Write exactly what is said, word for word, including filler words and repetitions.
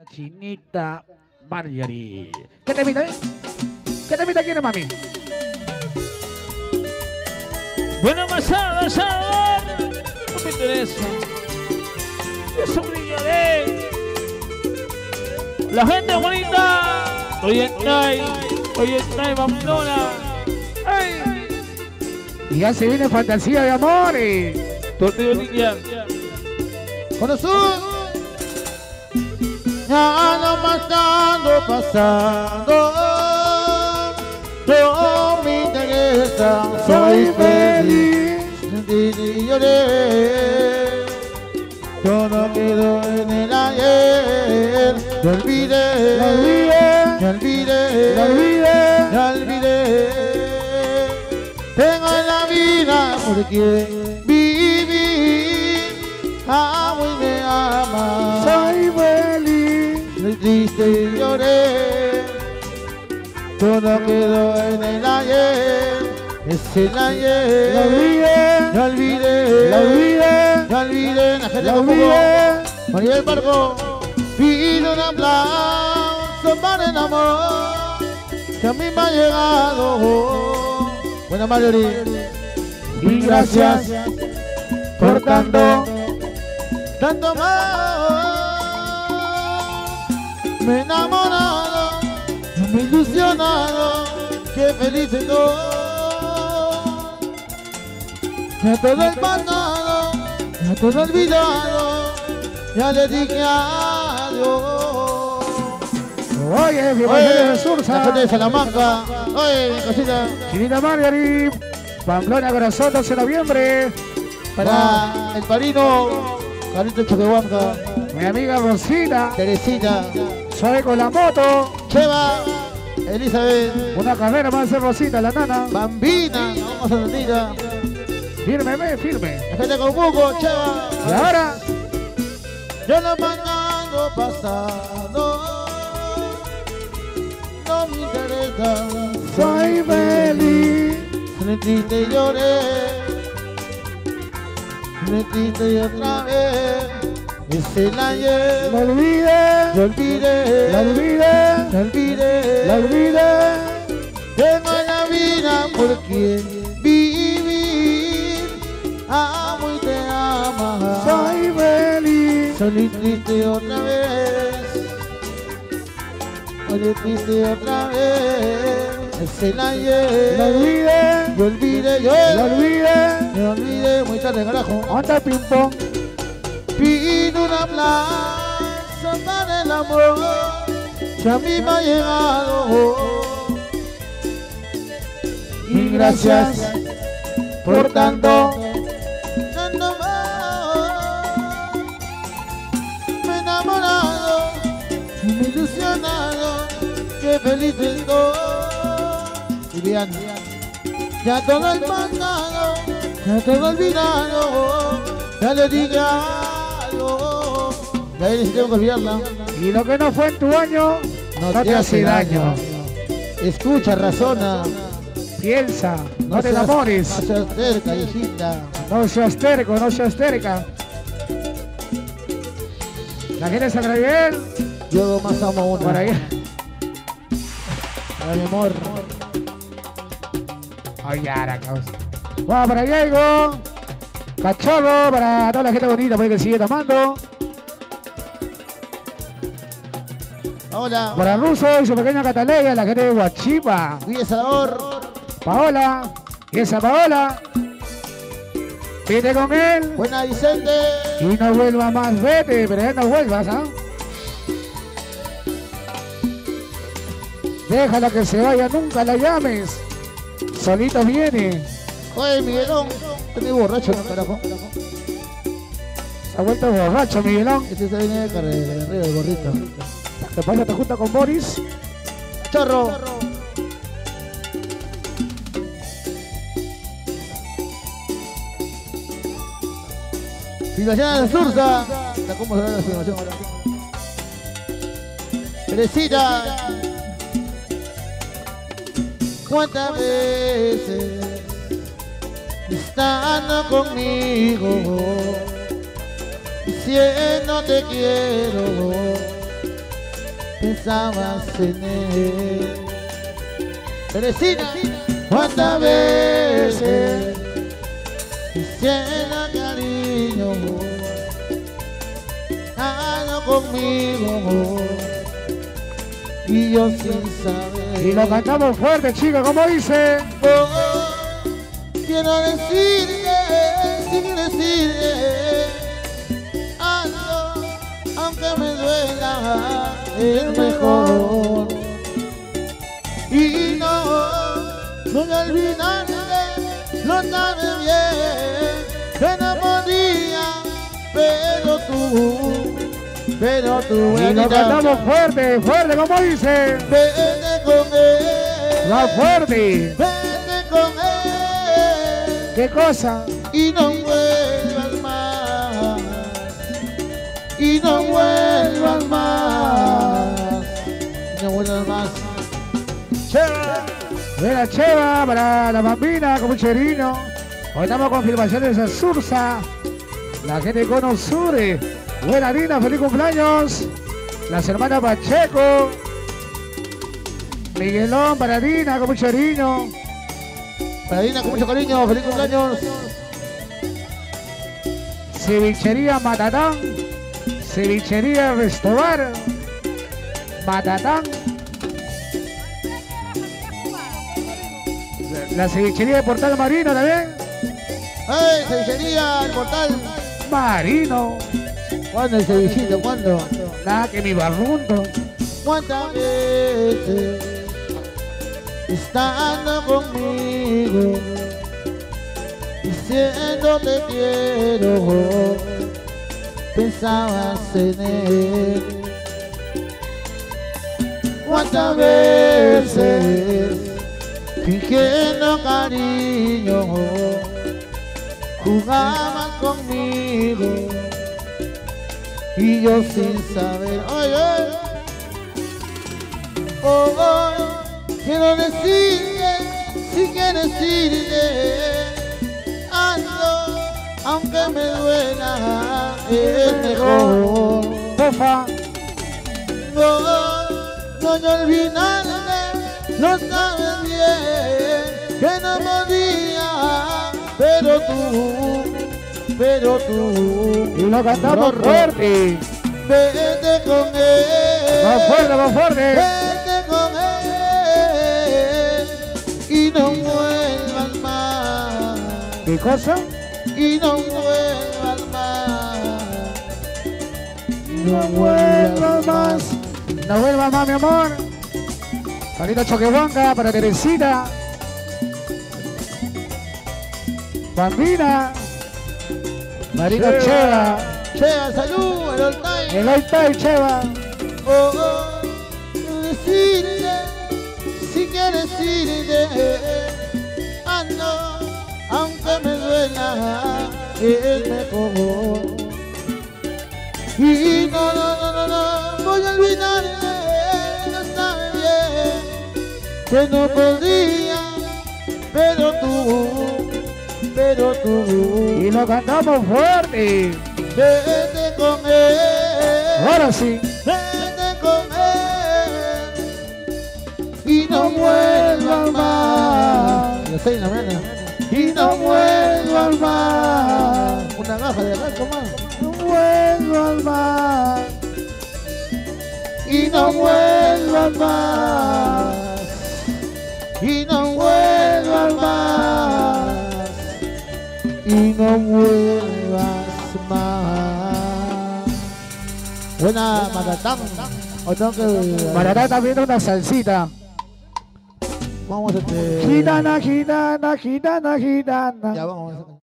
Chinita Marjorie. ¿Qué te invita, eh? ¿Qué te invita quiere, mami? Bueno, masada, masada. No me interesa. Es un niño de la gente bonita. Oye, Nay. Oye, Nay, Mamona. Ay. Y ya se viene fantasía de amores. Torneo niña. Corazón, ya no pasando, pasando, no me interesa, soy feliz, y lloré, yo no quedo en el ayer, me olvidé, me olvidé, me olvidé, me olvidé, me olvidé, tengo en la vida por quien vivir, amo y me ama, soy feliz, soy triste y lloré, todo quedó en el ayer, es el ayer, lo olvidé, lo olvidé, lo olvidé, lo olvidé, la gente lo olvidé, María del Barco, pido un aplauso para el amor, que a mí me ha llegado, buena Marjorie, y gracias por tanto, tanto más, me he enamorado, me he ilusionado, qué feliz estoy, ya todo el pasado, ya todo olvidado, ya le dije adiós. Oye, mi Oye, de Sursa. la gente de Salamanca, oye, mi cosita, Chinita Marjorie. Pamplona Corazón, doce de noviembre. para el parino, Carlito Choquehuanca, Mi amiga Rosita. Teresita, Soy con la moto. Cheva, Elizabeth, Una carrera más de Rosita, la nana. Bambina, vamos a Santita, Firme, ve, firme. la gente con Buco, Cheva, Y ahora, yo lo pasado, pasado, no me interesa, soy feliz. me triste y lloré, me triste y otra vez, es el ayer, Lo olvidé. yo olvidé, Lo olvidé. yo olvidé, Lo olvidé. tengo en la vida por quien vivir, amo y te ama, Soy feliz. soy triste otra vez, soy triste otra vez, es el ayer, Lo olvidé. yo olvidé, yo Lo olvidé. me olvidé, muy tarde carajo, Onda ping pong. pido un aplauso para el amor que a mí me ha llegado, Y gracias por tanto. tanto más, me he enamorado, me he ilusionado, qué feliz estoy, y bien, ya todo el pasado, ya todo olvidado, ya le dije algo, ya le tengo que olvidarla, Y lo que no fue en tu año, no, te hace daño. escucha, razona, Piensa, no, te seas- enamores. no seas cerca, hijita. No seas terco, no seas terca. ¿La quieres agradecer? Yo más amo a una. Por ahí. Para mi amor. Oye, ahora, causa. Vamos para Diego. Cachorro, para toda la gente bonita, por ahí que sigue tomando. Hola. Para Russo y su pequeña Cataleya, la gente de Huachipa. Guille Salvador. Paola, y esa Paola. Vete con él. Buena Vicente. Y no vuelvas más, vete, pero ya no vuelvas, ¿ah? Déjala que se vaya, nunca la llames. Solito viene. Oye, Miguelón. Estoy borracho, ¿no, carajo? Se ha vuelto borracho, Miguelón. Este se viene de carrera, de arriba, de gorrito. ¿Te pasa? ¿Te junta con Boris? Chorro. Filmación de Sursa. ¿Cómo se ve la filmación ahora? Teresita. ¿Cuántas veces estando conmigo, diciendo te quiero, pensabas en él. Teresina, ¿cuántas veces quisiera cariño? Ando conmigo y yo sin saber. Y lo cantamos fuerte, chicos, como dice. Oh, quiero decirte, sin decirte, ando, aunque me duela, es mejor. Y no, no me olvidaré, lo sabes bien, que no podía, pero tú, pero tú. Y lo cantamos fuerte, fuerte, como dice. Vete con él, Va fuerte. vete con él, ¿Qué cosa? y no vuelvas más, y no vuelvas más, y no vuelvas más. Cheva. Buena Cheva para la bambina con mucho cariño. Hoy estamos confirmaciones de Sursa. La gente de Cono Sur. Buena Dina, feliz cumpleaños. Las hermanas Pacheco. Miguelón para Dina con mucho cariño. Para Dina con mucho cariño, feliz cumpleaños. Cevichería Matatán. Cevichería Restobar. Matatán. La cevichería de Portal Marino también. ¡Hey, cevichería, el portal! Marino. ¿Cuándo el cevichito? ¿Cuándo? Nada que mi barrunto. ¿Cuántas veces estando conmigo, diciendo te quiero, pensabas en él? ¿Cuántas veces fingiendo cariño jugabas conmigo y yo sin saber? Oye, oh, oh, quiero decirte, si quieres irte, ando, aunque me duela, es mejor. Pofa. No, no me olvidaré, lo sabes bien, que no podía, pero tú, pero tú. Y lo cantamos fuerte. Vete con él. Más fuerte, más fuerte. Vete con él. Y no vuelvas más. ¿Qué cosa? Y no vuelvas más. Y No vuelvas más. No vuelvas más, mi amor. Carita Choquehuanca para Teresita. Bambina. Marino Cheva. Cheva. Cheva, salud, el all time. El hoy time, Cheva. Oh, oh, decirte, si quieres irte, ando, aunque me duela, es mejor. Y no, no, no, no, no, voy a olvidarme, no sabes bien, que no podía, pero tú, pero tú. Y lo cantamos fuerte. Vete con él. Ahora sí. Vete con él y no vuelvas más. Las seis de la mañana. Y no vuelvas más. Una gaja de arranco más. No vuelvas más. Y no vuelvas más. Y no vuelvas más. Y no vuelvas más. Buena Matatán. O tengo que... Maratá también una salsita. Vamos a este... Gitana, gitana, gitana, gitana. Ya vamos.